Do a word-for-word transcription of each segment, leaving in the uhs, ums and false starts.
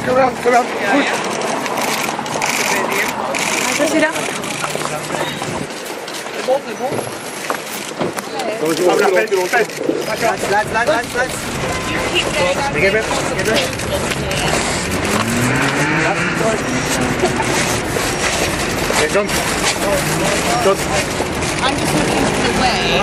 come around, come around. Yeah, yeah. Cressida. C'est bon, c'est bon. Lads, lads, lads, lads, lads. Give it, give it. Okay, jump. Jump. I'm just looking for the way.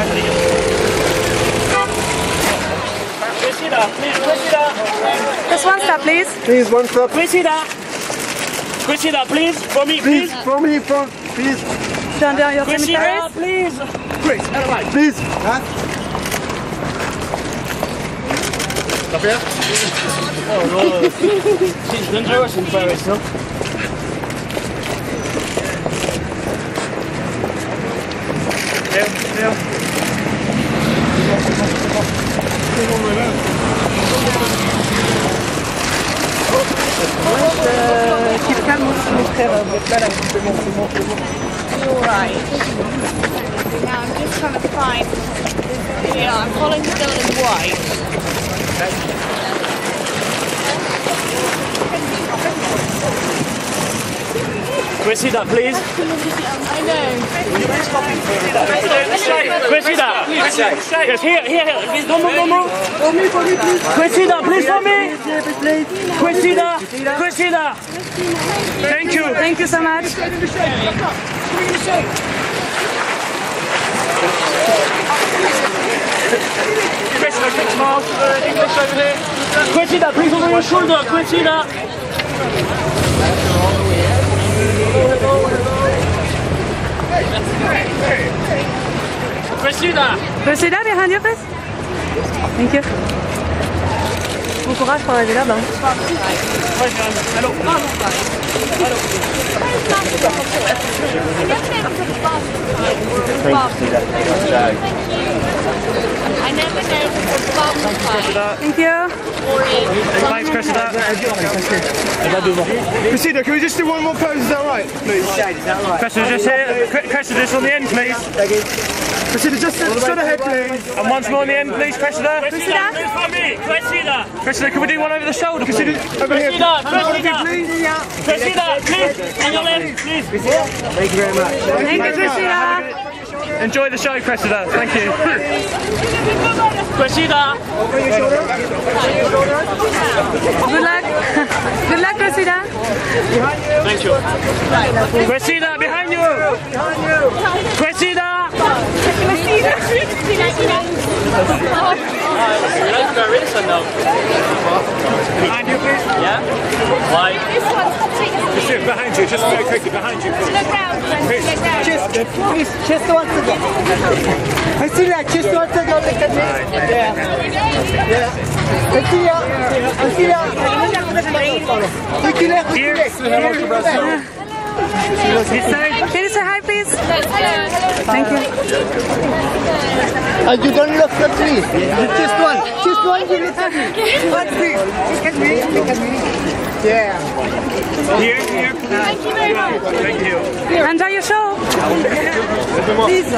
Cressida, please, Cressida. Just one step, please. Please, one step. Cressida. Cressida, please, for me, Please, please. for me, for, please. Turn down your Cressida, cemeteries. please. Please, please. Huh? Up here? Oh no, she's dangerous in Paris, no? Yeah, yeah. Keep calm, mon frère. Alright. Now I'm just trying to find. Yeah, I'm following the girl in white. Cressida, please. I know. Cressida. Yes, here, here, here. Please don't move, don't move. For me, for me, please. Cressida, please for me. Please. Cressida, Cressida. Thank you. Thank you so much. Cressida, quick smile. Uh, English over here. Cressida, please over your shoulder. Cressida. Cressida. Cressida, behind you, please. Thank you. Bon courage pour arriver là-bas. Allô. I never know if it's a bum fight Thank you. or a Thanks, Cressida. Cressida, can we just do one more pose? Is that right, please? Cressida, just here. Cressida, just on the end, please. Cressida, just straight ahead, please. And once more on the end, please, Cressida. Cressida. Please for me. Cressida. Cressida, can we do one over the shoulder, please? Cressida, over here. Cressida, Cressida. Cressida, please. On your left, please. Thank you very much. Thank you, Cressida. Enjoy the show, Cressida. Thank you. Cressida. Good luck. Good luck, Cressida. Thank you. Cressida, behind you. Cressida. Behind you, please. Yeah? Why? Just behind you, just very quickly behind you, please. look round, friends. Look round. Just, please, just one second. Cressida, just one second. Look at me. Yeah. Yeah. Cressida, Cressida. Reculez, reculez. Can you say hi, please? Thank you. And you don't look at me. Just one. Just one. You look at me. One thing. Look at me. Look at me. Yeah. Here, here. Thank you very much. Thank you. Enjoy your show. Please.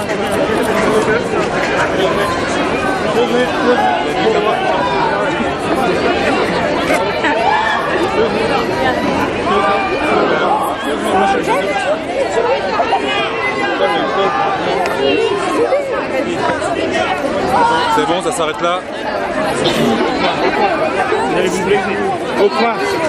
C'est bon, ça s'arrête là. Au point.